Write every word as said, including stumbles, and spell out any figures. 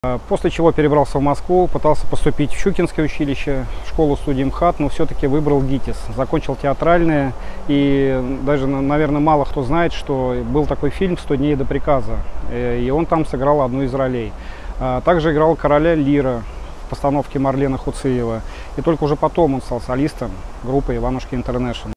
После чего перебрался в Москву, пытался поступить в Щукинское училище, в школу-студию МХАТ, но все-таки выбрал ГИТИС. Закончил театральное, и даже, наверное, мало кто знает, что был такой фильм «сто дней до приказа», и он там сыграл одну из ролей. Также играл короля Лира в постановке Марлена Хуциева, и только уже потом он стал солистом группы «Иванушки Интернешнл».